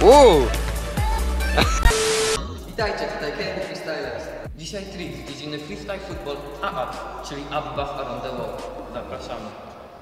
Witajcie, tutaj Kenny Freestylers. Dzisiaj trik z dziedziny Freestyle Football AAT, czyli Up-Bus Around the World. Zapraszamy.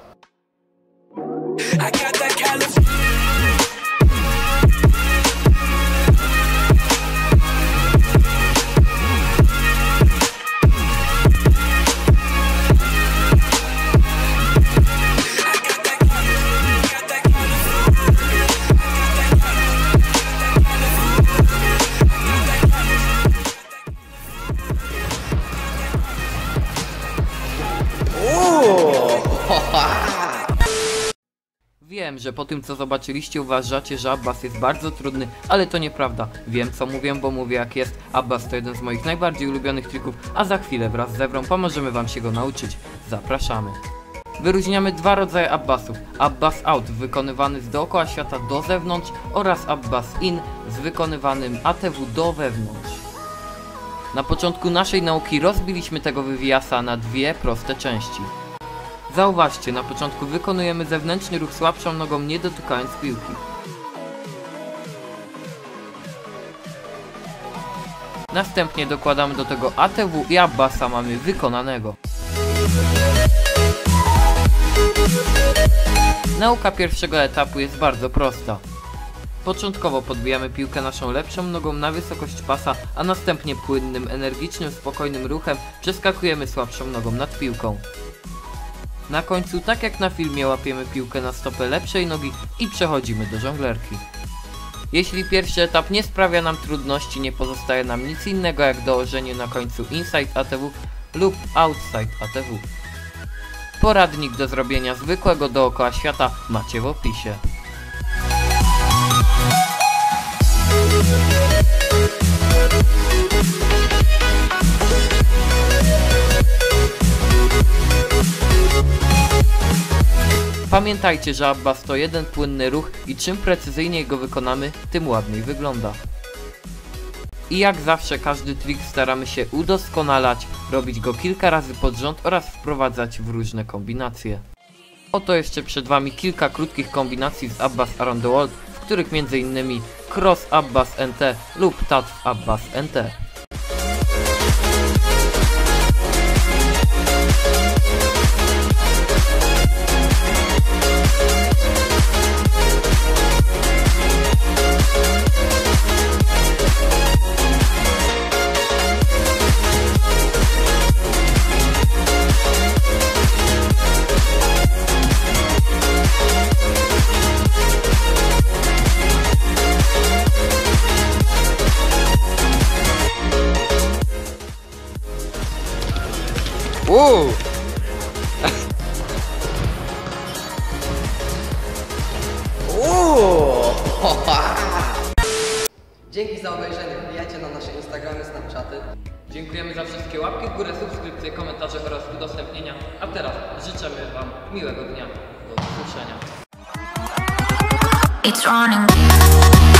Wiem, że po tym co zobaczyliście uważacie, że Up-Bus jest bardzo trudny, ale to nieprawda. Wiem co mówię, bo mówię jak jest. Up-Bus to jeden z moich najbardziej ulubionych trików, a za chwilę wraz z Ewrą pomożemy wam się go nauczyć. Zapraszamy. Wyróżniamy dwa rodzaje Up-Busów. Up-Bus Out wykonywany z dookoła świata do zewnątrz oraz Up-Bus In z wykonywanym ATW do wewnątrz. Na początku naszej nauki rozbiliśmy tego wywijasa na dwie proste części. Zauważcie, na początku wykonujemy zewnętrzny ruch słabszą nogą, nie dotykając piłki. Następnie dokładamy do tego ATW i Up-Busa mamy wykonanego. Nauka pierwszego etapu jest bardzo prosta. Początkowo podbijamy piłkę naszą lepszą nogą na wysokość pasa, a następnie płynnym, energicznym, spokojnym ruchem przeskakujemy słabszą nogą nad piłką. Na końcu, tak jak na filmie, łapiemy piłkę na stopę lepszej nogi i przechodzimy do żonglerki. Jeśli pierwszy etap nie sprawia nam trudności, nie pozostaje nam nic innego jak dołożenie na końcu inside ATW lub outside ATW. Poradnik do zrobienia zwykłego dookoła świata macie w opisie. Pamiętajcie, że Up-Bus to jeden płynny ruch i czym precyzyjniej go wykonamy, tym ładniej wygląda. I jak zawsze każdy trik staramy się udoskonalać, robić go kilka razy pod rząd oraz wprowadzać w różne kombinacje. Oto jeszcze przed wami kilka krótkich kombinacji z Up-Bus Around the World, w których m.in. Cross Up-Bus NT lub Touch Up-Bus NT. Dzięki za obejrzenie, wbijajcie na nasze Instagramy, Snapchaty. Dziękujemy za wszystkie łapki w górę, subskrypcje, komentarze oraz udostępnienia. A teraz życzymy wam miłego dnia. Do usłyszenia.